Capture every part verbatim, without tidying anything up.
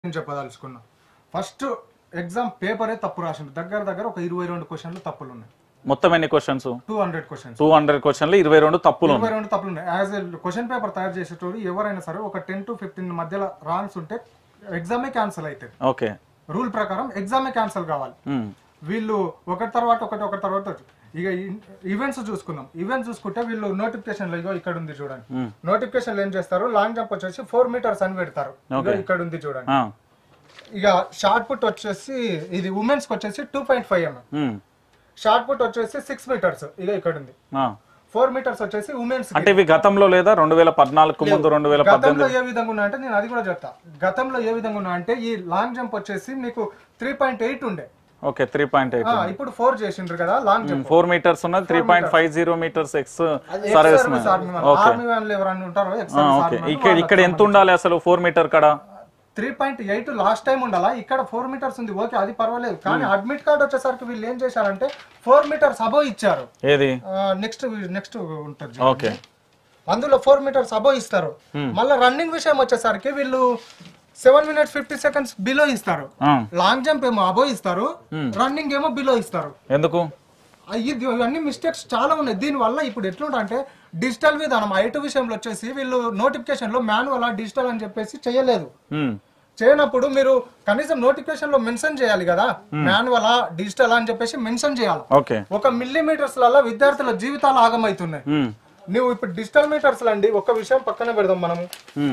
నేను చెప్పదలుచుకున్నా. First exam పేపరే తప్పు రాసిండు. దగ్గర దగ్గర ఒక ఇరవై రెండు క్వశ్చన్లు తప్పులు ఉన్నాయి. మొత్తం ఎన్ని questions? Two hundred questions two hundred క్వశ్చన్లు ఇరవై రెండు తప్పులు ఇరవై రెండు తప్పులు ఉన్నాయి. యాజ్ ఎ క్వశ్చన్ పేపర్ తయారు చేసేటోడు ఎవరైనా సరే ఒక టెన్ టు ఫిఫ్టీన్ మధ్యలో రాంగ్స్ ఉంటే ఎగ్జామే క్యాన్సిల్ అవుతుంది. ఓకే, రూల్ ప్రకారం ఎగ్జామే క్యాన్సిల్ కావాలి. వీళ్ళు ఒకటి తర్వాత ఒకటి ఒకటి తర్వాత ఇక ఈవెంట్స్ చూసుకుందాం. ఈవెంట్స్ చూసుకుంటే వీళ్ళు నోటిఫికేషన్ లో ఇగో ఇక్కడ ఉంది చూడండి. నోటిఫికేషన్ ఏం చేస్తారు, లాంగ్ జంప్ వచ్చేసి ఫోర్ మీటర్స్ అని పెడతారు. ఇక్కడ ఉంది చూడండి. ఇక షార్ట్ పుట్ వచ్చేసి ఇది ఉమెన్స్ కి వచ్చేసి two point five MM, shot put వచ్చేసి సిక్స్ మీటర్స్. ఇక ఇక్కడ ఉంది ఫోర్ మీటర్స్ వచ్చేసి ఉమెన్స్. అంటే ఇవి గతంలో లేదా రెండు వేల పద్నాలుగు ముందు రెండు వేల గతంలో ఏ విధంగా ఉన్నా అంటే నేను అది కూడా చెప్తా. గతంలో ఏ విధంగా ఉన్నా అంటే ఈ లాంగ్ జంప్ వచ్చేసి మీకు త్రీ పాయింట్ ఎయిట్ ఉండే. ఓకే, త్రీ పాయింట్ ఎయిట్ ఇప్పుడు ఫోర్ చేసిండ్రు కదా లాంగ్ జంప్. ఫోర్ మీటర్స్ ఉన్నది three point five zero metres ex service army వాళ్ళు ఎవరన్నా ఉంటారో. ఇక్కడ ఇక్కడ ఎంత ఉండాలి అసలు ఫోర్ మీటర్ కాడ? Three point eight last time ఉండాలా, ఇక్కడ ఫోర్ మీటర్స్ ఉంది. ఓకే, అది పర్వాలేదు. కానీ అడ్మిట్ కార్డ్ వచ్చేసరికి వీళ్ళు ఏం చేశారంటే ఫోర్ మీటర్స్ అబోవ్ ఇచ్చారు. ఏది నెక్స్ట్ నెక్స్ట్ ఉంటుంది. ఓకే, అందులో ఫోర్ మీటర్స్ అబోవ్ ఇస్తారు. మళ్ళీ రన్నింగ్ విషయం వచ్చేసరికి వీళ్ళు seven minutes fifty seconds below ఇస్తారు. లాంగ్ జంప్ ఏమో అబోవ్ ఇస్తారు, రన్నింగ్ ఏమో బిలో ఇస్తారు. ఎందుకు? ఇవన్నీ మిస్టేక్స్ చాలా ఉన్నాయి. దీని వల్ల ఇప్పుడు ఎట్లుంటా అంటే డిజిటల్ విధానం ఐటీ విషయంలో వచ్చేసి వీళ్ళు నోటిఫికేషన్ లో మాన్యువల్ డిజిటల్ అని చెప్పేసి చేయలేదు. చేయనప్పుడు మీరు కనీసం నోటిఫికేషన్ లో మెన్షన్ చేయాలి కదా, మాన్యువల్ డిజిటల్ అని చెప్పేసి మెన్షన్ చేయాలి. ఒక మిల్లీమీటర్స్ లలో విద్యార్థుల జీవితాలు ఆగమవుతున్నాయి. నువ్వు ఇప్పుడు డిజిటల్ మీటర్స్ అండి ఒక విషయం పక్కన పెడదాం మనము.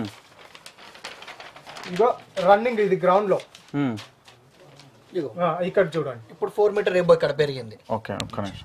ఇగో రన్నింగ్ ఇది గ్రౌండ్ లో ఇక్కడ చూడండి. ఇప్పుడు ఫోర్ మీటర్ ఎబో ఇక్కడ పెరిగింది. ఓకే, ఒక్క నిమిషం.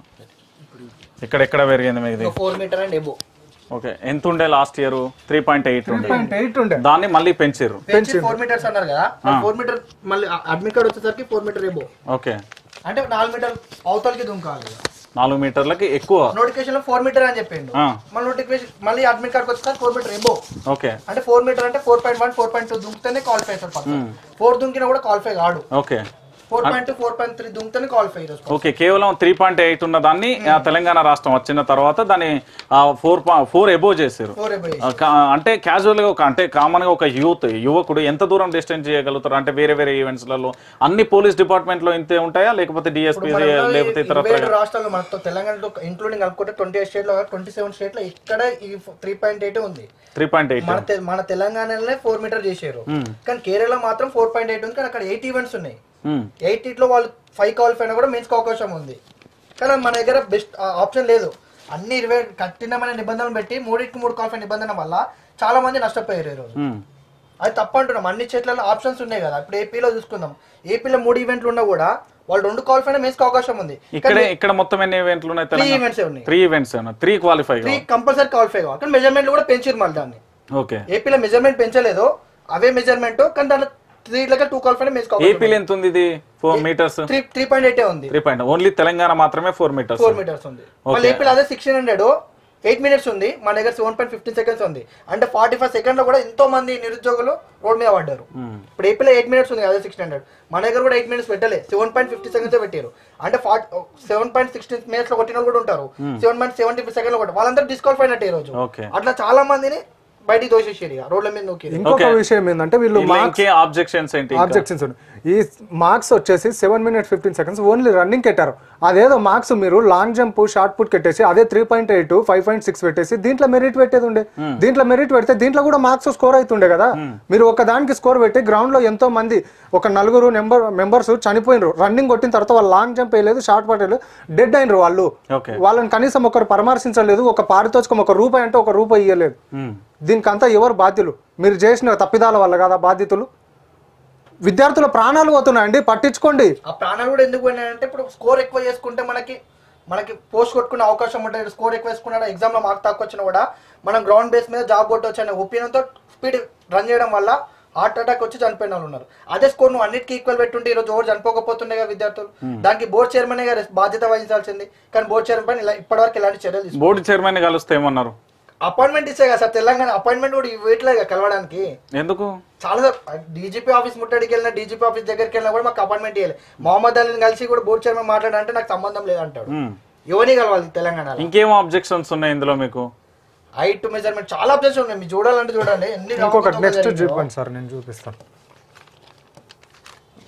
ఇక్కడ ఎక్కడ పెరిగింది మీది? Four metre and above. Okay, ఎంత ఉండే last year? Three point eight ఉండే, దాన్ని మళ్ళీ పెంచారు. ఫోర్ మీటర్స్ అన్నారు కదా, ఫోర్ మీటర్ మళ్ళీ అడ్మిట్ కార్డ్ వచ్చేసరికి ఫోర్ మీటర్ ఎబో. ఓకే, అంటే నాలుగు మీటర్ అవతలకి దుంకాలి. నాలుగు మీటర్లకి ఎక్కువ. నోటిఫికేషన్ లో ఫోర్ మీటర్ అని చెప్పిండు. మళ్ళీ నోటిఫికేషన్ మళ్ళీ అడ్మిట్ కార్డ్ వచ్చేసరికి ఫోర్ మీటర్ ఎబో. ఓకే, అంటే ఫోర్ మీటర్ అంటే four point one four point two దుంకితేనే క్వాలిఫై అవుతారు. ఫోర్ దుంకినా కూడా క్వాలిఫై కాడు. Okay, four point two four point three దుంకితేనే క్వాలిఫై. ఓకే, కేవలం త్రీ పాయింట్ ఎయిట్ ఉన్న దాన్ని తెలంగాణ రాష్ట్రం వచ్చిన తర్వాత దాన్ని ఫోర్ ఫోర్ ఎబో చేశారు. అంటే క్యాజువల్ గా ఒక అంటే కామన్ గా ఒక యూత్ యువకుడు ఎంత దూరం డిస్టెన్స్ చేయగలుగుతారు? అంటే వేరే వేరే ఈవెంట్స్ లలో అన్ని పోలీస్ డిపార్ట్మెంట్ లో ఇంతే ఉంటాయా లేకపోతే డిఎస్పీ లేకపోతే ఇతర రాష్ట్రాల్లో మనతో తెలంగాణలో ఇంక్లూడింగ్ అనుకుంటే ట్వంటీ ఎయిట్ స్టేట్ లో ట్వంటీ సెవెన్ స్టేట్ లో ఇక్కడ ఈ త్రీ పాయింట్ ఎయిట్ ఉంది. త్రీ పాయింట్ ఎయిట్ మన మన తెలంగాణలోనే ఫోర్ మీటర్ చేశారు. కానీ కేరళ మాత్రం ఫోర్ పాయింట్ ఎయిట్ ఉంది. కానీ అక్కడ ఎయిట్ ఈవెంట్స్ ఉన్నాయి. ఎయిట్ ఇట్లో వాళ్ళు ఫైవ్ క్వాలిఫై అయినా కూడా మెయిన్స్ అవకాశం ఉంది. కానీ మన దగ్గర బెస్ట్ ఆప్షన్ లేదు. అన్ని ఇరవై కఠినమైన నిబంధనలు పెట్టి మూడింటికి మూడు క్వాలిఫై నిబంధన వల్ల చాలా మంది నష్టపోయారు ఈ రోజు. అది తప్ప అంటున్నాం. అన్ని స్టేట్లలో ఆప్షన్స్ ఉన్నాయి కదా. ఇప్పుడు ఏపీలో చూసుకుందాం, ఏపీలో మూడు ఈవెంట్లు ఉన్నా కూడా వాళ్ళు రెండు క్వాలిఫై మెయిన్స్ అవకాశం ఉంది. ఇక్కడ ఇక్కడ మొత్తం ఎన్ని ఈవెంట్లు ఉన్నాయి? త్రీ ఈవెంట్స్ ఉన్నాయి. Three events three qualify three compulsory qualify కావాలి. కానీ మెజర్మెంట్ కూడా పెంచారు మళ్ళీ దాన్ని. ఓకే, ఏపీలో మెజర్మెంట్ పెంచలేదు, అవే మెజర్మెంట్. కానీ దాంట్లో త్రీ లెక్క టూ క్వాలిఫై మెయిన్స్ కావాలి. ఏపీలో ఎంత ఉంది? ఇది four metres three three point eight ఉంది. త్రీ పాయింట్ ఓన్లీ తెలంగాణ మాత్రమే ఫోర్ మీటర్స్ ఫోర్ మీటర్స్ ఉంది. మళ్ళీ ఏపీలో అదే సిక్స్టీన్ హండ్రెడ్ ఎయిట్ మినిట్స్ ఉంది. మన దగ్గర సెవెన్ పాయింట్ ఫిఫ్టీన్ సెకండ్స్ ఉంది. అంటే ఫార్టీ ఫైవ్ సెకండ్ లో కూడా ఎంతో మంది నిరుద్యోగులు రోడ్ మీద పడ్డారు. ఇప్పుడు ఏపీలో ఎయిట్ మినిట్స్ ఉంది అదే సిక్స్టీన్ హండ్రెడ్. మన దగ్గర కూడా ఎయిట్ మినిట్స్ పెట్టలే, సెవెన్ పాయింట్ ఫిఫ్టీ సెకండ్స్ పెట్టారు. అంటే forty seven point sixteen minutes లో కొట్టిన కూడా ఉంటారు. సెవెన్ పాయింట్ సెవెంటీ సెకండ్ లో కొట్టారు. వాళ్ళందరూ డిస్క్వాలిఫై అయినట్టు ఈ రోజు. అట్లా చాలా మందిని బయటికి దోషేసారు రోడ్ల మీద. ఇంకొక విషయం ఏంటంటే వీళ్ళు ఆబ్జెక్షన్స్ ఏంటి? ఆబ్జెక్షన్స్ ఈ మార్క్స్ వచ్చేసి seven minute fifteen seconds only running పెట్టారు. అదేదో మార్క్స్ మీరు లాంగ్ జంప్ షార్ట్ పుట్ పెట్టేసి అదే three point eight five point six పెట్టేసి దీంట్లో మెరిట్ పెట్టేది ఉండే. దీంట్లో మెరిట్ పెడితే దీంట్లో కూడా మార్క్స్ స్కోర్ అవుతుండే కదా. మీరు ఒక దానికి స్కోర్ పెట్టి గ్రౌండ్ లో ఎంతో మంది ఒక నలుగురు నెంబర్ మెంబర్స్ చనిపోయినరు. రన్నింగ్ కొట్టిన తర్వాత వాళ్ళు లాంగ్ జంప్ వేయలేదు, షార్ట్ పుట్ వేయలేదు, డెడ్ అయినరు వాళ్ళు. వాళ్ళని కనీసం ఒకరు పరామర్శించలేదు. ఒక పారితోషికం ఒక రూపాయి అంటే ఒక రూపాయి ఇవ్వలేదు. దీనికంతా ఎవరు బాధ్యులు? మీరు చేసిన తప్పిదాల వల్ల కదా బాధ్యతలు. విద్యార్థుల ప్రాణాలు పోతున్నాయండి, పట్టించుకోండి. ఆ ప్రాణాలు కూడా ఎందుకు పోయినాయంటే ఇప్పుడు స్కోర్ ఎక్కువ చేసుకుంటే మనకి మనకి పోస్ట్ కొట్టుకునే అవకాశం ఉంటుంది. స్కోర్ ఎక్కువ వేసుకున్నా ఎగ్జామ్ లో మార్క్ తక్కువ వచ్చినా కూడా మనం గ్రౌండ్ బేస్ మీద జాబ్ కొట్టవచ్చు అనే ఒపీనియన్ తో స్పీడ్ రన్ చేయడం వల్ల హార్ట్ అటాక్ వచ్చి చనిపోయిన వాళ్ళు ఉన్నారు. అదే స్కోర్ నువ్వు అన్నిటికీ ఈక్వల్ పెట్టుంటే ఈ రోజు ఎవరు చనిపోకపోతుండే కదా విద్యార్థులు. దానికి బోర్డు చైర్మన్ బాధ్యత వహించాల్సింది. కానీ బోర్డు చైర్మన్ పైన ఇప్పటివరకు ఎలాంటి చర్యలు తీసుకున్నారు? బోర్డు చైర్మన్ కలిస్తే ఏమన్నారు? అపాయింట్మెంట్ ఇచ్చే కదా సార్. తెలంగాణ అపాయింట్మెంట్ కూడా ఇవ్వట్లేదు కలవడానికి. ఎందుకు? చాలా డీజీపీ ఆఫీస్ ముట్టడికి వెళ్ళినా డీజీపీ ఆఫీస్ దగ్గరికి వెళ్ళినా కూడా మాకు అపాయింట్మెంట్ ఇవ్వాలి. మొహమ్మద్ అలీని కలిసి కూడా బోర్డు చైర్మన్ మాట్లాడంటే నాకు సంబంధం లేదంటాడు. ఎవరిని కలవాలి తెలంగాణ? ఇంకేం ఆబ్జెక్షన్స్ ఉన్నాయి ఇందులో మీకు? హైట్ మెజర్మెంట్ చాలా అబ్జెక్షన్ ఉన్నాయి. మీరు చూడాలంటే చూడండి. ఇంకొకటి నెక్స్ట్ చూపండి సార్, నేను చూపిస్తాను.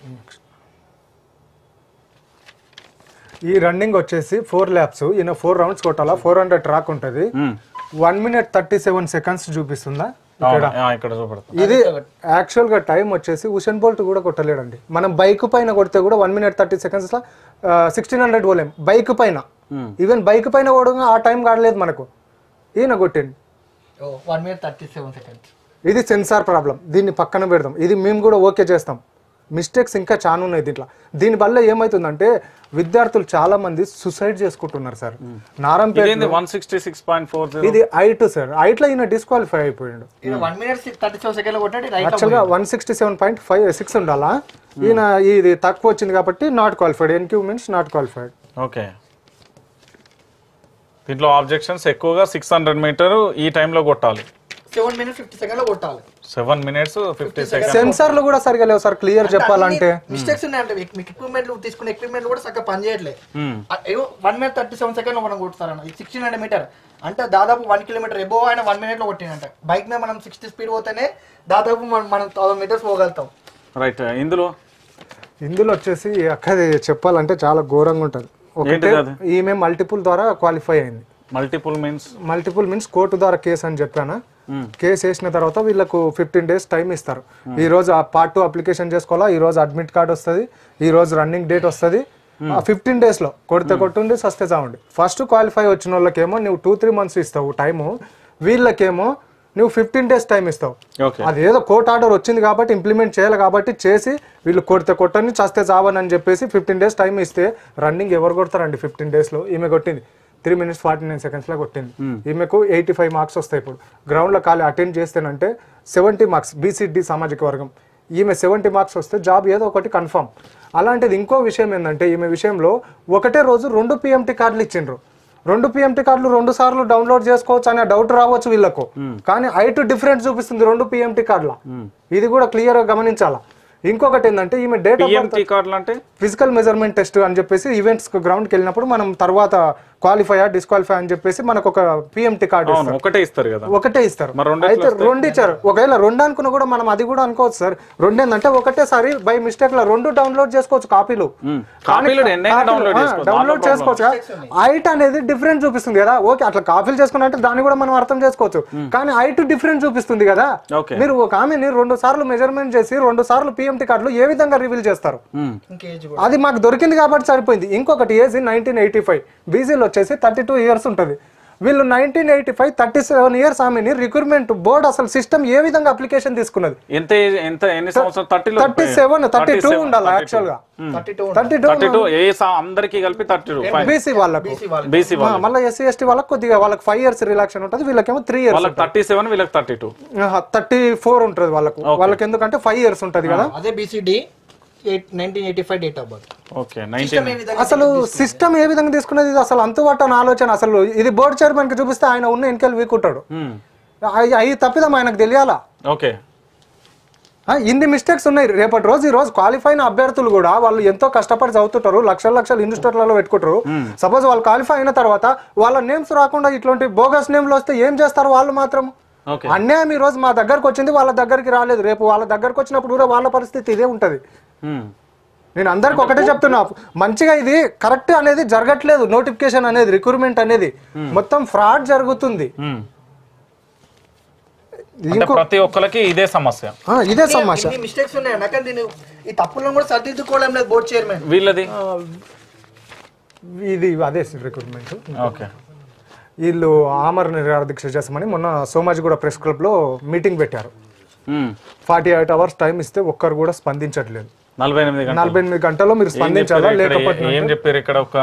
ఈ రన్నింగ్ వచ్చేసి ఫోర్ ల్యాప్స్ ఈయన ఫోర్ రౌండ్స్ కొట్టాలా ఫోర్ హండ్రెడ్ ట్రాక్ ఉంటుంది one minute thirty seven seconds చూపిస్తుందా ఇక్కడ ఇక్కడ చూపెడతాం ఇది యాక్చువల్ గా టైం వచ్చేసి ఉషెన్ బోల్ట్ కూడా కొట్టలేడండి మనం బైక్ పైన కొడితే కూడా వన్ మినిట్ థర్టీ సెకండ్స్ లో సిక్స్టీన్ హండ్రెడ్ పోలేం బైక్ పైన ఈవెన్ బైక్ పైన కూడా ఆ టైం కాడలేదు మనకు ఈయన కొట్టింది one minute thirty seven seconds ఇది సెన్సార్ ప్రాబ్లం దీన్ని పక్కన పెడదాం ఇది మేము కూడా ఓకే చేస్తాం మిస్టేక్స్ ఇంకా చాలా ఉన్నాయి దీంట్లో దీనివల్ల ఏమవుతుందంటే విద్యార్థులు చాలా మంది సూసైడ్ చేసుకుంటున్నారు sir Narampeta one sixty six point four ఇది హైట్ సార్ హైట్ లో ఈయన డిస్క్వాలిఫై అయిపోయాడు one minute thirty seven second కొట్టాడు యాక్చువల్ గా one sixty seven point five six ఉండాలా ఈయన ఇది తక్కువ వచ్చింది కాబట్టి not qualified NQ means not qualified okay దీంట్లో ఆబ్జెక్షన్స్ ఎక్కువగా సిక్స్ హండ్రెడ్ మీటర్ ఈ టైంలో కొట్టాలి సెవెన్ మినిట్స్ ఫిఫ్టీ సెకండ్ లో కొట్టాలి సెవెన్ మినిట్స్ ఫిఫ్టీ సెకండ్స్ సెన్సార్లు కూడా సరిగా లేవు సార్ క్లియర్ చెప్పాలంటే మిస్టేక్స్ ఉన్నాయంటే మీకు ఎక్విప్మెంట్ తీసుకున్న ఎక్విప్మెంట్ కూడా సరిగ్గా పనిచేయట్లేదు one minute thirty seven second లో మనం కొడతారన్న సిక్స్టీన్ హండ్రెడ్ మీటర్ అంటే దాదాపు వన్ కిలోమీటర్ ఎబో ఆయన వన్ మినిట్ లో కొట్టినంట బైక్ మీద మనం సిక్స్టీ స్పీడ్ పోతేనే దాదాపు మనం మనం థౌసండ్ మీటర్స్ పోగలుగుతాం రైట్ ఇందులో ఇందులో వచ్చేసి అక్కది చెప్పాలంటే చాలా ఘోరంగా ఉంటుంది ఒకటే ఈమె మల్టిపుల్ ద్వారా క్వాలిఫై అయింది multiple means multiple means court ద్వారా కేసు అని చెప్పాను కేసు వేసిన తర్వాత వీళ్ళకు ఫిఫ్టీన్ డేస్ టైం ఇస్తారు ఈ రోజు ఆ పార్ట్ టూ అప్లికేషన్ చేసుకోవాలా ఈ రోజు అడ్మిట్ కార్డ్ వస్తుంది ఈ రోజు రన్నింగ్ డేట్ వస్తుంది ఆ ఫిఫ్టీన్ డేస్ లో కొడితే కొట్టుండి సస్తే చావండి ఫస్ట్ క్వాలిఫై వచ్చిన వాళ్ళకేమో నువ్వు టూ త్రీ మంత్స్ ఇస్తావు టైము వీళ్ళకేమో నువ్వు ఫిఫ్టీన్ డేస్ టైం ఇస్తావు అదేదో కోర్ట్ ఆర్డర్ వచ్చింది కాబట్టి ఇంప్లిమెంట్ చేయాలి కాబట్టి చేసి వీళ్ళు కొడితే కొట్టని చస్తే చావని అని చెప్పేసి ఫిఫ్టీన్ డేస్ టైం ఇస్తే రన్నింగ్ ఎవరు కొడతారండి ఫిఫ్టీన్ డేస్ లో ఈమె కొట్టింది three minutes forty nine seconds లో కొట్టింది ఈమెకు ఎయిటీ ఫైవ్ మార్క్స్ వస్తాయి ఇప్పుడు గ్రౌండ్ లో ఖాళీ అటెండ్ చేస్తేనంటే సెవెంటీ మార్క్స్ బీసీడీ సామాజిక వర్గం ఈమె సెవెంటీ మార్క్స్ వస్తే జాబ్ ఏదో ఒకటి కన్ఫర్మ్ అలాంటిది ఇంకో విషయం ఏంటంటే ఈమె విషయంలో ఒకటే రోజు రెండు పిఎంటీ కార్డులు ఇచ్చిండ్రు రెండు పిఎంటీ కార్డులు రెండు సార్లు డౌన్లోడ్ చేసుకోవచ్చు అనే డౌట్ రావచ్చు వీళ్ళకు కానీ హైట్ డిఫరెంట్ చూపిస్తుంది రెండు పిఎంటీ కార్డుల ఇది కూడా క్లియర్ గా గమనించాలా ఇంకొకటి ఏంటంటే ఈమె డేట్ అంటే ఫిజికల్ మెజర్మెంట్ టెస్ట్ అని చెప్పేసి ఈవెంట్స్ గ్రౌండ్కి వెళ్ళినప్పుడు మనం తర్వాత క్వాలిఫై డిస్క్వాలిఫై అని చెప్పేసి మనకు ఒక పిఎంటీ కార్డు ఒకటే ఇస్తారు కదా ఒకటే ఇస్తారు అయితే రెండు ఇచ్చారు ఒకవేళ రెండు అనుకున్నా కూడా మనం అది కూడా అనుకోవచ్చు సార్ రెండు ఏంటంటే ఒకటేసారి బై మిస్టేక్ లో రెండు డౌన్లోడ్ చేసుకోవచ్చు కాపీలు డౌన్లోడ్ చేసుకోవచ్చు హైట్ అనేది డిఫరెంట్ చూపిస్తుంది కదా ఓకే అట్లా కాపీలు చేసుకున్నా అంటే దాన్ని కూడా మనం అర్థం చేసుకోవచ్చు కానీ హైట్ డిఫరెంట్ చూపిస్తుంది కదా మీరు ఒక ఆమెని రెండు సార్లు మెజర్మెంట్ చేసి రెండు సార్లు పిఎంటీ కార్డులు ఏ విధంగా రివీల్ చేస్తారు అది మాకు దొరికింది కాబట్టి సరిపోయింది ఇంకొకటి ఏజ్ నైన్టీన్ ఎయిటీ ఫైవ్ బీసీలో వచ్చేసి థర్టీ టూ ఇయర్స్ ఉంటుంది వీళ్ళు nineteen eighty five thirty seven years ఆమెని రిక్రూట్మెంట్ బోర్డ్ అసలు సిస్టమ్ ఏ విధంగా అప్లికేషన్ తీసుకున్నది థర్టీ సెవెన్ థర్టీ టూ ఉండాలి యాక్చువల్ గా థర్టీ టూ అందరికి కలిపి థర్టీ టూ బీసీ వాళ్ళకు బీసీ మళ్ళీ ఎస్సీ ఎస్టీ వాళ్ళకి కొద్దిగా వాళ్ళకి ఫైవ్ ఇయర్స్ రిలాక్షన్ ఉంటుంది వీళ్ళకేమో త్రీ ఇయర్స్ థర్టీ సెవెన్ వీళ్ళకి థర్టీ టూ థర్టీ ఫోర్ ఉంటుంది వాళ్ళకు వాళ్ళకి ఎందుకంటే ఫైవ్ ఇయర్స్ ఉంటుంది కదా అదే BCD nineteen eighty five date of birth okay అసలు సిస్టమ్ ఏ విధంగా తీసుకున్నది ఇది అసలు అంతుబట్టని ఆలోచన అసలు ఇది బోర్డు చైర్మన్ కి చూపిస్తే ఆయన ఉన్న ఎన్నికలు వీకుంటాడు అవి తప్పిదం ఆయనకు తెలియాలా ఓకే ఇన్ని మిస్టేక్స్ ఉన్నాయి రేపటి రోజు ఈ రోజు క్వాలిఫై అయిన అభ్యర్థులు కూడా వాళ్ళు ఎంతో కష్టపడి చదువుతుంటారు లక్షల లక్షలు ఇన్స్టిట్యూట్లలో పెట్టుకుంటారు సపోజ్ వాళ్ళు క్వాలిఫై అయిన తర్వాత వాళ్ళ నేమ్స్ రాకుండా ఇట్లాంటి బోగస్ నేమ్లు వస్తే ఏం చేస్తారు వాళ్ళు మాత్రం అన్యాయం ఈ రోజు మా దగ్గరకు వచ్చింది వాళ్ళ దగ్గరికి రాలేదు రేపు వాళ్ళ దగ్గరకు వచ్చినప్పుడు కూడా వాళ్ళ పరిస్థితి ఇదే ఉంటది నేను అందరికి ఒకటే చెప్తున్నా మంచిగా ఇది కరెక్ట్ అనేది జరగట్లేదు నోటిఫికేషన్ అనేది రిక్రూట్మెంట్ అనేది మొత్తం ఫ్రాడ్ జరుగుతుంది ప్రతి ఒక్కరికి ఇదే సమస్య ఇదే సమస్య మిస్టేక్స్ ఉన్నాయి నాకు దీని ఈ తప్పులను కూడా సరిదిద్దుకోవడం లేదు బోర్డు చైర్మన్ వీళ్ళది ఇది అదే రిక్రూట్మెంట్ ఓకే వీళ్ళు ఆమర నిరాహార దీక్ష చేస్తామని మొన్న సోమాజిగూడ ప్రెస్ క్లబ్ లో మీటింగ్ పెట్టారు ఫార్టీ ఎయిట్ అవర్స్ టైం ఇస్తే ఒక్కరు కూడా స్పందించట్లేదు నలభై ఎనిమిది నలభై ఎనిమిది గంటల్లో మీరు స్పందించాలా లేకపోతే ఏం చెప్పారు ఇక్కడ ఒక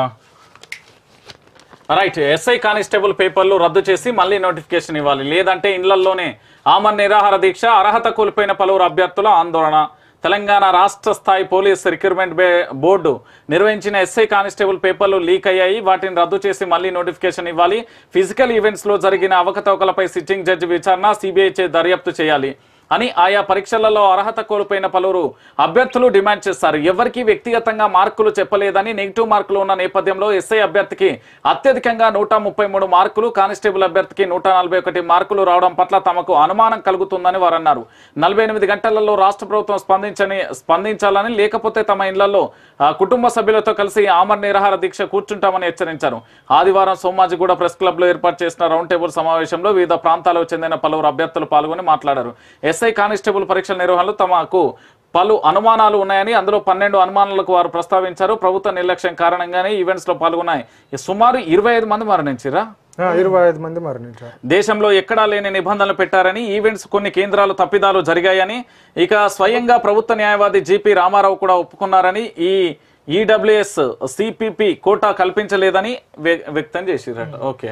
రైట్ ఎస్ఐ కానిస్టేబుల్ పేపర్లు రద్దు చేసి మళ్ళీ నోటిఫికేషన్ ఇవ్వాలి లేదంటే ఇళ్లలోనే ఆమరణ నిరాహార దీక్ష అర్హత కోల్పోయిన పలువురు అభ్యర్థుల ఆందోళన తెలంగాణ రాష్ట్ర స్థాయి పోలీస్ రిక్రూట్మెంట్ బోర్డు నిర్వహించిన ఎస్ఐ కానిస్టేబుల్ పేపర్లు లీక్ అయ్యాయి వాటిని రద్దు చేసి మళ్ళీ నోటిఫికేషన్ ఇవ్వాలి ఫిజికల్ ఈవెంట్స్ లో జరిగిన అవకతవకలపై సిట్టింగ్ జడ్జి విచారణ సిబిఐ చే దర్యాప్తు చేయాలి అని ఆయా పరీక్షలలో అర్హత కోల్పోయిన పలువురు అభ్యర్థులు డిమాండ్ చేస్తారు. ఎవరికి వ్యక్తిగతంగా మార్కులు చెప్పలేదని నెగిటివ్ మార్కులు ఉన్న నేపథ్యంలో ఎస్ఐ అభ్యర్థికి అత్యధికంగా నూట ముప్పై మూడు మార్కులు, కానిస్టేబుల్ అభ్యర్థికి నూట నలభై ఒకటి మార్కులు రావడం పట్ల తమకు అనుమానం కలుగుతుందని వారు అన్నారు. నలభై ఎనిమిది గంటలలో రాష్ట్ర ప్రభుత్వం స్పందించని స్పందించాలని లేకపోతే తమ ఇళ్లలో కుటుంబ సభ్యులతో కలిసి ఆమరణ నిరాహార దీక్ష కూర్చుంటామని హెచ్చరించారు. ఆదివారం సోమాజిగూడ ప్రెస్ క్లబ్ లో ఏర్పాటు చేసిన రౌండ్ టేబుల్ సమావేశంలో వివిధ ప్రాంతాలకు చెందిన పలువురు అభ్యర్థులు పాల్గొని మాట్లాడారు. ఎస్ఐ కానిస్టేబుల్ పరీక్షల నిర్వహణలో తమకు పలు అనుమానాలు ఉన్నాయని, అందులో పన్నెండు అనుమానాలకు వారు ప్రస్తావించారు. ప్రభుత్వ నిర్లక్ష్యం కారణంగానే ఈవెంట్స్ లో పాల్గొన్నాయి. సుమారు ఇరవై ఐదు మంది మరణించారా? ఇరవై ఐదు మంది మరణించారు. దేశంలో ఎక్కడా లేని నిబంధనలు పెట్టారని, ఈవెంట్స్ కొన్ని కేంద్రాలు తప్పిదాలు జరిగాయని, ఇక స్వయంగా ప్రభుత్వ న్యాయవాది జిపి రామారావు కూడా ఒప్పుకున్నారని, ఈ ఈడబ్ల్యూఎస్ సిపిపి కోటా కల్పించలేదని వ్యక్తం చేసిరట. ఓకే,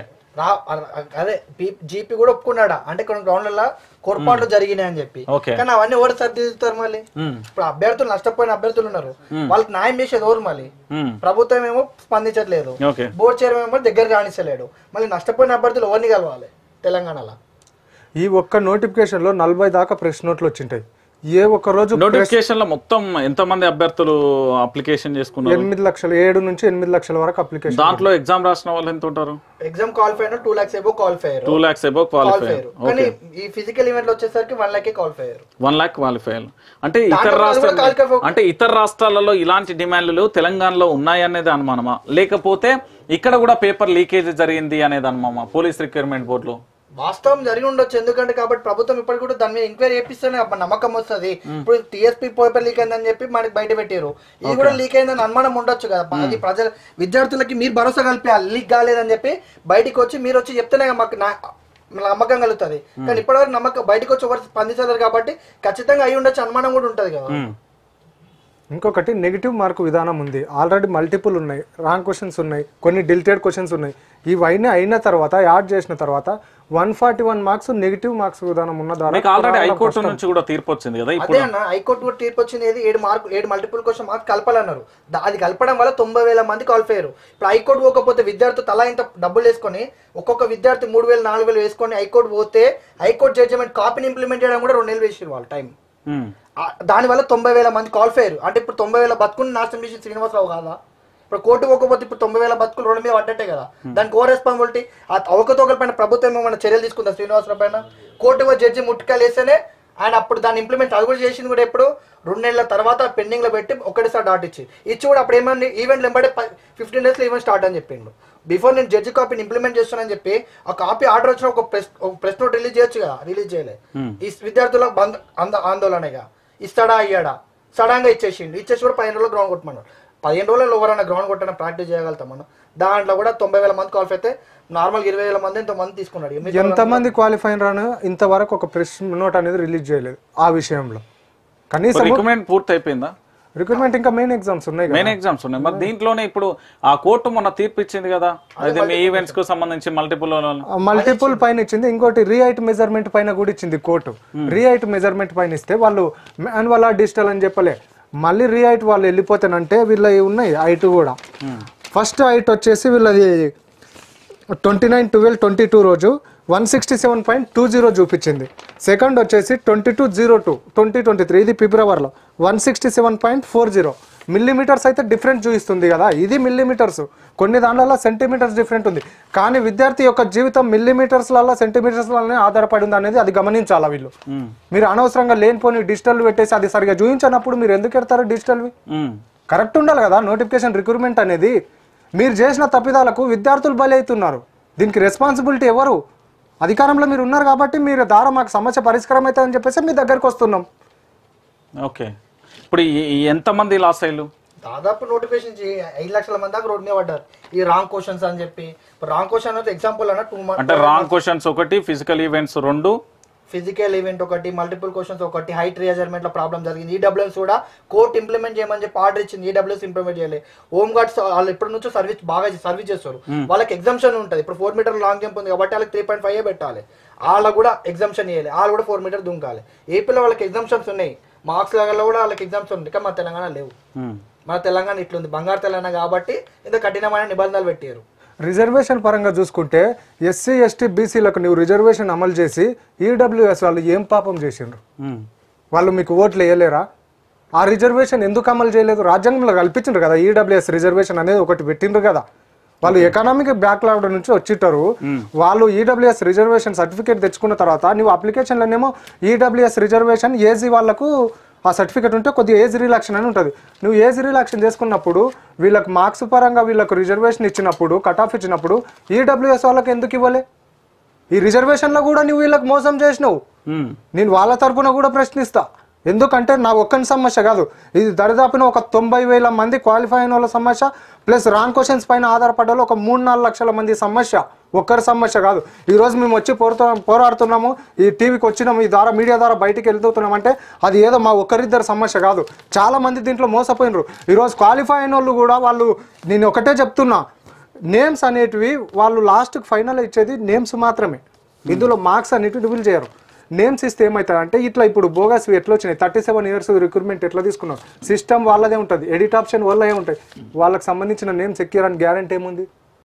అదే జీపీ కూడా ఒప్పుకున్నాడా అంటే కొన్ని గ్రౌండ్లలో కోర్పాట్లు జరిగినాయి అని చెప్పి. కానీ అవన్నీ ఎవరు సర్దిస్తారు? మళ్ళీ ఇప్పుడు అభ్యర్థులు నష్టపోయిన అభ్యర్థులు ఉన్నారు, వాళ్ళకి న్యాయం చేసేది ఎవరు? మళ్ళీ ప్రభుత్వం ఏమో స్పందించట్లేదు, బోర్డు చైర్మన్ ఏమో దగ్గర రాణిస్తలేడు. మళ్ళీ నష్టపోయిన అభ్యర్థులు ఎవరిని కలవాలి తెలంగాణలో? ఈ ఒక్క నోటిఫికేషన్ లో నలభై దాకా ప్రెస్ నోట్లు వచ్చింటాయి. ఏ ఒక్క రోజు నోటిఫికేషన్ లో మొత్తం ఎంత మంది అభ్యర్థులు అప్లికేషన్ చేసుకున్నారు? ఎనిమిది లక్షలు ఏడు నుంచి ఎనిమిది లక్షల వరకు అప్లికేషన్. దాంట్లో ఎగ్జామ్ రాసిన వాళ్ళు ఎంత ఉంటారు? ఎగ్జామ్ క్వాలిఫై అయిన two lakhs above qualifier two lakhs above qualifier కానీ ఈ ఫిజికల్ ఈవెంట్ లో వచ్చేసరికి one lakh qualifier one lakh qualifier. అంటే ఇతర రాష్ట్రాలు అంటే ఇతర రాష్ట్రాలలో ఇలాంటి డిమాండ్లు తెలంగాణలో ఉన్నాయనేది అనుమానమా, లేకపోతే ఇక్కడ కూడా పేపర్ లీకేజ్ జరిగింది అనేది అనుమానమా పోలీస్ రిక్వైర్మెంట్ బోర్డులో? వాస్తవం జరిగి ఉండొచ్చు, ఎందుకంటే కాబట్టి ప్రభుత్వం ఇప్పటికి కూడా దాని మీద ఎంక్వైరీ చేపిస్తేనే నమ్మకం వస్తుంది. ఇప్పుడు టీఎస్పీ పేపర్ లీక్ అయిందని చెప్పి మనకి బయట పెట్టారు, ఇది కూడా లీక్ అయిందని అనుమానం ఉండొచ్చు కదా. అది ప్రజల విద్యార్థులకి మీరు భరోసా కల్పించాలి, లీక్ కాలేదని చెప్పి బయటికి వచ్చి మీరు వచ్చి చెప్తేనే మాకు నమ్మకం కలుగుతుంది. కానీ ఇప్పటివరకు నమ్మకం బయటకు వచ్చి ఎవరు స్పందించలేరు కాబట్టి ఖచ్చితంగా అయి ఉండొచ్చు, అనుమానం కూడా ఉంటది కదా. ఇంకొకటి నెగిటివ్ మార్కు విధానం ఉంది, ఆల్రెడీ మల్టిపుల్ ఉన్నాయి, రాంగ్ క్వశ్చన్స్ ఉన్నాయి, కొన్ని డిలిటెడ్ క్వశ్చన్స్ ఉన్నాయి. ఇవన్నీ అయిన తర్వాత యాడ్ చేసిన తర్వాత one forty one marks negative marks విధానం ఉన్న ద్వారా ఆల్రెడీ హైకోర్టు నుంచి కూడా తీర్పు వచ్చింది కదా. అదే అన్న, హైకోర్టు కూడా తీర్పు వచ్చింది. ఏడు మార్కు ఏడు మల్టిపుల్ క్వశ్చన్ మార్క్స్ కలపాలన్నారు. అది కలపడం వల్ల తొంభై వేల మంది క్వాలిఫై అయ్యారు. ఇప్పుడు హైకోర్టు పోకపోతే విద్యార్థి తలా ఇంత డబ్బులు వేసుకొని ఒక్కొక్క విద్యార్థి మూడు వేలు నాలుగు వేలు వేసుకొని హైకోర్టు పోతే హైకోర్టు జడ్జిమెంట్ కాపీని ఇంప్లిమెంట్ చేయడం కూడా రెండు నెలలు వేసారు వాళ్ళు టైం. దానివల్ల తొంభై వేల మంది క్వాలిఫై అయ్యారు. అంటే ఇప్పుడు తొంభై వేల బతుకుని నాశనం చేసి శ్రీనివాసరావు కాదా? ఇప్పుడు కోర్టు పోకపోతే ఇప్పుడు తొంభై వేల బతుకులు రెండు మీద పడ్డట్టే కదా. దానికి ఓ రెస్పాన్సిబిలిటీ. ఆ అవకతవకల పైన ప్రభుత్వం ఏమైనా చర్యలు తీసుకుందా శ్రీనివాసరావు పైన? కోర్టు జడ్జి ముట్టుకాయలు వేస్తేనే ఆయన అప్పుడు దాన్ని ఇంప్లిమెంట్ అది కూడా చేసింది కూడా ఎప్పుడు రెండు నెలల తర్వాత పెండింగ్ లో పెట్టి ఒకటిసారి డాట్ ఇచ్చి ఇచ్చి కూడా అప్పుడు ఏమన్నా ఈవెంట్లు ఎంబడే ఫిఫ్టీన్ డేస్ లో ఈవెంట్ స్టార్ట్ అని చెప్పిండు. బిఫోర్ నేను జడ్జి కాపీని ఇంప్లిమెంట్ చేస్తానని చెప్పి ఆ కాపీ ఆర్డర్ వచ్చిన ఒక ప్రెస్ ప్రెస్ నోట్ రిలీజ్ చేయొచ్చు కదా, రిలీజ్ చేయలే. ఈ విద్యార్థుల బంద్ ఆందోళనగా ఇస్తాడా అయ్యాడా? సడన్ గా ఇచ్చేసిండు. ఇచ్చేసి కూడా పదిహేను రోజులు గ్రౌండ్ కొట్టమన్నాడు. పదిహేను రోజుల్లో ఎవరైనా గ్రౌండ్ కొట్టడం ప్రాక్టీస్ చేయగలుగుతాం మనం. దాంట్లో కూడా తొంభై వేల మంది క్వాలిఫై అయితే నార్మల్ ఇరవై వేల మంది ఎంతో మంది తీసుకున్నాడు. ఎంతమంది క్వాలిఫై రాను ఇంతవరకు ఒక ప్రెస్ నోట్ అనేది రిలీజ్ చేయలేదు. ఆ విషయంలో కనీసం రికమెండ్ పూర్తి అయిపోయిందా? రిక్రూట్మెంట్ ఇంకా మెయిన్ ఎగ్జామ్స్ ఉన్నాయి, మెయిన్ ఎగ్జామ్స్ ఉన్నాయి. మరి దీంట్లోనే ఇప్పుడు ఆ కోర్టు మొన్న తీర్పు ఇచ్చింది కదా, అయితే మీ ఈవెంట్స్ కు సంబంధించి మల్టిపుల్ మల్టిపుల్ పైన ఇచ్చింది. ఇంకోటి రీహైట్ మెజర్మెంట్ పైన కూడా ఇచ్చింది కోర్టు. రీహైట్ మెజర్మెంట్ పైన ఇస్తే వాళ్ళు మాన్యువల్ డిజిటల్ అని చెప్పలే, మళ్ళీ రీహైట్ వాళ్ళు వెళ్ళిపోతానంటే వీళ్ళ ఉన్నాయి హైట్ కూడా. ఫస్ట్ హైట్ వచ్చేసి వీళ్ళది twenty nine twelve twenty two రోజు one sixty seven point two zero చూపించింది. సెకండ్ వచ్చేసి twenty two zero two twenty twenty three ఇది ఫిబ్రవరిలో one sixty seven point four zero millimetres అయితే డిఫరెంట్ చూపిస్తుంది కదా. ఇది మిల్లీమీటర్స్, కొన్ని దాంట్లో సెంటీమీటర్స్ డిఫరెంట్ ఉంది. కానీ విద్యార్థి యొక్క జీవితం మిల్లీమీటర్స్లలో సెంటీమీటర్స్లోనే ఆధారపడి ఉంది అనేది అది గమనించాలా వీళ్ళు. మీరు అనవసరంగా లేనిపోని డిజిటల్ పెట్టేసి అది సరిగా చూపించినప్పుడు మీరు ఎందుకు పెడతారు డిజిటల్వి? కరెక్ట్ ఉండాలి కదా నోటిఫికేషన్ రిక్రూట్మెంట్ అనేది. మీరు చేసిన తప్పిదాలకు విద్యార్థులు బలి అవుతున్నారు. దీనికి రెస్పాన్సిబిలిటీ ఎవరు? అధికారంలో మీరు ఉన్నారు కాబట్టి మీరు ద్వారా మాకు సమస్య పరిష్కారం అవుతుందని చెప్పేసి మీ దగ్గరకు వస్తున్నాం. ఓకే, ఇప్పుడు ఎంతమంది లాస్ అయ్యారు? దాదాపు నోటిఫికేషన్ ఐదు లక్షల మంది దాకా రోడ్ మీద పడ్డారు ఈ రాంగ్ క్వశ్చన్స్ అని చెప్పి. రాంగ్ క్వశ్చన్ అయితే ఎగ్జాంపుల్ అన్న టూ మంత్స్ అంటే రాంగ్ క్వశ్చన్స్ ఒకటి, ఫిజికల్ ఈవెంట్స్ రెండు, ఫిజికల్ ఈవెంట్ ఒకటి, మల్టిపుల్ క్వశ్చన్స్ ఒకటి, హైట్ రిజర్మెంట్ లో ప్రాబ్లం జరిగింది. ఈడబ్ల్యూఎస్ కూడా కోర్టు ఇంప్లిమెంట్ చేయమని చెప్పి ఆర్డర్ ఇచ్చింది, ఈడబ్ల్యూఎస్ ఇంప్లిమెంట్ చేయలేదు. హోమ్ గార్డ్స్ వాళ్ళు ఇప్పటి నుంచో సర్వీస్ బాగా సర్వీస్ చేస్తారు, వాళ్ళకి ఎగ్జామ్షన్ ఉంటుంది. ఇప్పుడు ఫోర్ మీటర్ లాంగ్ జంప్ ఉంది కాబట్టి వాళ్ళకి త్రీ పాయింట్ ఫైవ్ పెట్టాలి, వాళ్ళకు కూడా ఎగ్జామ్షన్ ఇవ్వాలి, వాళ్ళు కూడా ఫోర్ మీటర్ దుంకాలి. ఏపీలో వాళ్ళకి ఎగ్జామ్షన్స్ ఉన్నాయి, మార్క్స్ లెవెల్లో కూడా వాళ్ళకి ఎగ్జామ్స్ ఉన్నాయి. కానీ మన తెలంగాణ లేవు. మన తెలంగాణ ఇట్లుంది, బంగారు తెలంగాణ కాబట్టి ఇంత కఠినమైన నిబంధనలు పెట్టారు. రిజర్వేషన్ పరంగా చూసుకుంటే ఎస్సీ ఎస్టీ బీసీలకు నువ్వు రిజర్వేషన్ అమలు చేసి ఈడబ్ల్యూఎస్ వాళ్ళు ఏం పాపం చేసిండ్రు? వాళ్ళు మీకు ఓట్లు వేయలేరా? ఆ రిజర్వేషన్ ఎందుకు అమలు చేయలేదు? రాజ్యాంగంలో కల్పించిండ్రు కదా ఈడబ్ల్యూఎస్ రిజర్వేషన్ అనేది ఒకటి పెట్టిండ్రు కదా. వాళ్ళు ఎకనామిక్ బ్యాక్లాగ్ నుంచి వచ్చింటారు. వాళ్ళు ఈడబ్ల్యూఎస్ రిజర్వేషన్ సర్టిఫికేట్ తెచ్చుకున్న తర్వాత నువ్వు అప్లికేషన్లోనేమో ఈడబ్ల్యూఎస్ రిజర్వేషన్ ఏజీ వాళ్ళకు ఆ సర్టిఫికేట్ ఉంటే కొద్దిగా ఏజ్ రిలాక్షన్ అని ఉంటుంది. నువ్వు ఏజ్ రిలాక్షన్ చేసుకున్నప్పుడు వీళ్ళకి మార్క్స్ పరంగా వీళ్ళకు రిజర్వేషన్ ఇచ్చినప్పుడు కట్ ఆఫ్ ఇచ్చినప్పుడు ఈడబ్ల్యూఎస్ వాళ్ళకి ఎందుకు ఇవ్వలే? ఈ రిజర్వేషన్లో కూడా నువ్వు వీళ్ళకి మోసం చేసినావు. నేను వాళ్ళ తరపున కూడా ప్రశ్నిస్తా. ఎందుకంటే నా ఒక్కని సమస్య కాదు, ఇది దరిదాపున ఒక తొంభై వేల మంది క్వాలిఫై అయిన వాళ్ళ సమస్య ప్లస్ రాంగ్ క్వశ్చన్స్ పైన ఆధారపడ్డ ఒక మూడు నాలుగు లక్షల మంది సమస్య, ఒక్కరి సమస్య కాదు. ఈరోజు మేము వచ్చి పోరుతా పోరాడుతున్నాము, ఈ టీవీకి వచ్చినాము, ఈ ద్వారా మీడియా ద్వారా బయటికి వెళ్తున్నాం అంటే అది ఏదో మా ఒక్కరిద్దరు సమస్య కాదు. చాలా మంది దీంట్లో మోసపోయినరు. ఈరోజు క్వాలిఫై అయిన వాళ్ళు కూడా వాళ్ళు, నేను ఒకటే చెప్తున్నా, నేమ్స్ అనేటివి వాళ్ళు లాస్ట్కి ఫైనల్ ఇచ్చేది నేమ్స్ మాత్రమే. ఇందులో మార్క్స్ అనేటివి రివీల్ చేయరు. నేమ్స్ ఇస్తే ఏమవుతుంది అంటే ఇట్లా ఇప్పుడు బోగస్ ఎట్లా వచ్చినాయి, థర్టీ సెవెన్ ఇయర్స్ రిక్రూట్మెంట్ ఎట్లా తీసుకున్నారు, సిస్టమ్ వాళ్ళదే ఉంటుంది, ఎడిట్ ఆప్షన్ వాళ్ళే ఉంటాయి, వాళ్ళకి సంబంధించిన నేమ్స్ ఎక్కిరని గ్యారంటీ ఏముంది?